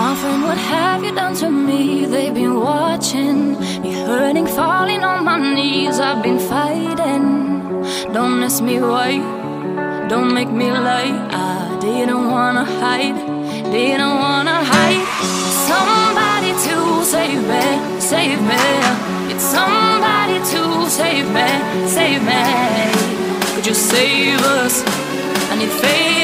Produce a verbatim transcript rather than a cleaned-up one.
friend, what have you done to me? They've been watching me hurting, falling on my knees. I've been fighting. Don't ask me why, don't make me lie. I didn't wanna hide, didn't wanna hide. Somebody to save me, save me. It's somebody to save me, save me. Could you save us? I need faith.